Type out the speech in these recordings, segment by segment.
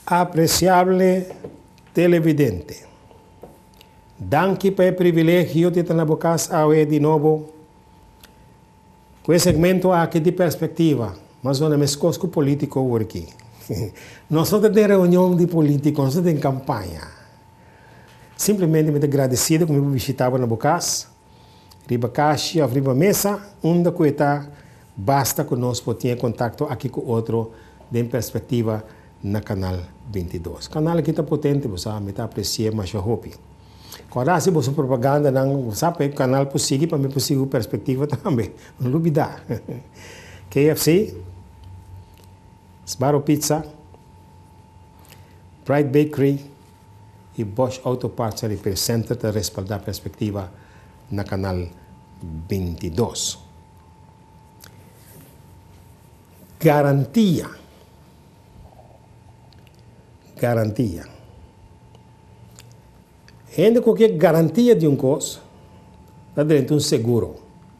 Apreciable televidente, danke per il privilegio di tenere a voi di nuovo. Questo segmento ha che di prospettiva, ma sono mescosco politico aqui. Non sono in riunione di politico, non sono in campagna. Simplesmente mi agradecido come visitava na Bocas, riba caixa, riba mesa, onde coita basta conosco ter contato aqui com outro de perspectiva na canal 22. Canal que está potente, você me está apreciando mais hopi. Agora se você propaganda não sabe canal possível para me possível perspectiva também, não duvida. KFC, Sbarro Pizza, Pride Bakery e Bosch Auto Parts representam a respaldar perspectiva na canal 22. Garantia. Ainda qualquer garantia de coisa, está dentro de seguro.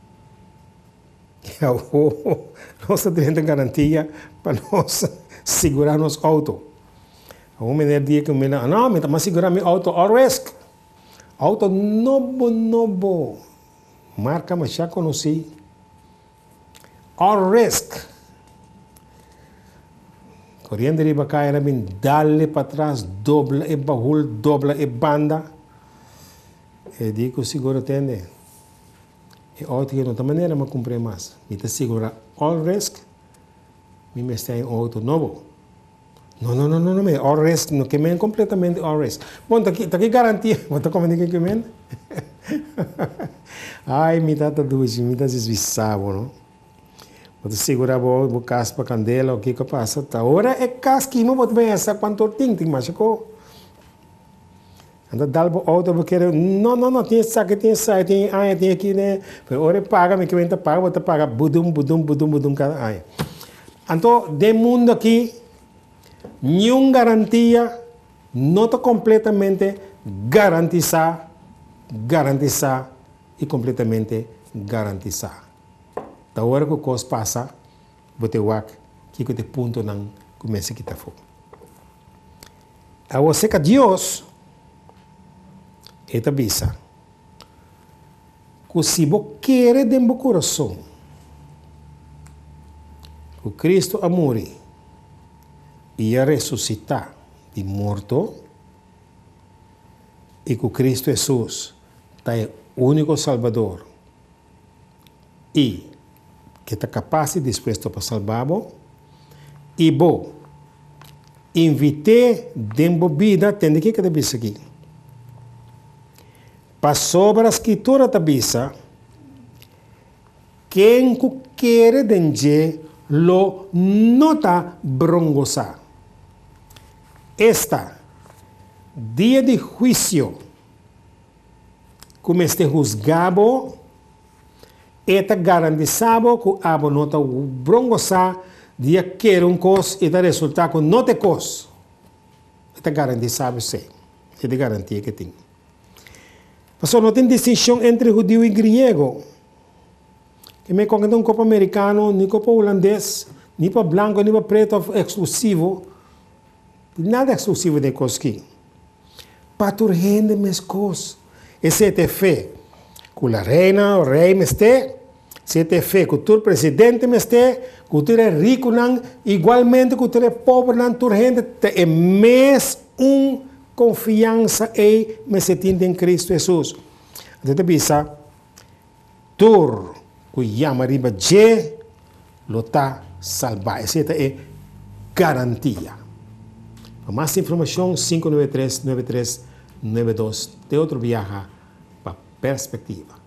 Nós estamos dentro de garantia para nós segurar nosso auto. Um menino dia que eu me não, mas segurar meu auto all risk. Auto novo. Marca, mas já conheci. All risk. Correndo de bacana era bem dale para trás, dobla e baúl, dobla e banda. E digo seguro tende. E auto que não tem maneira de comprar mais. Me está segura all risk. Me está em auto novo. Não, me all risk não que me completamente all risk. Bom, tá aqui garantia. Você como diz que me? Ai, me está dois, me está desvisado, não? Você segura o caso para candela, o que passa? Tá hora é caso que não pode pensar quanto tem mais co. Anda dá o auto porque não tem saque, tem aqui né. Pero hora paga, me que vem paga, você paga budum cada ai. Então, de mundo aqui nenhuma garantia não está completamente garantizar e completamente garantizar. Da hora que o coisa passa, você vai que o ponto não começa a quitar fogo. A você que Deus é a visa. Que se você quer de seu coração, que Cristo a morrer e a ressuscitar de morto, e que Cristo Jesus é o único Salvador e que está capaz e disposto para salvar-vos, e vos invite dentro da vida, tem que ter isso aqui. Para sobre a escritura da Bíblia, quem quer dengue lo nota brongosa. Esta dia de juízo, como este juzgado, eta garantizado que a nota brongosa dia quer coisa e resulta que não tem coisa. Eta garantizado sim. É de garantia que tem. Mas não tem distinção entre judeu e grego. Que me conta copo americano, nem copo holandês, nem para branco, nem para preto exclusivo. Nada exclusivo de coisa aqui. Para tu rende mais coisas. Esse é fé. Que a reina, o rei me este, se te fé, que o presidente me este, que tu é rico, não, igualmente que tu é pobre, não, tu gente é mais confiança e me se tinha em Cristo Jesus. Então, te pensa, tu, que chama riba de, lo está salvar. Essa é garantia. Para mais informação, 593-9392, de outro viaja para perspectiva.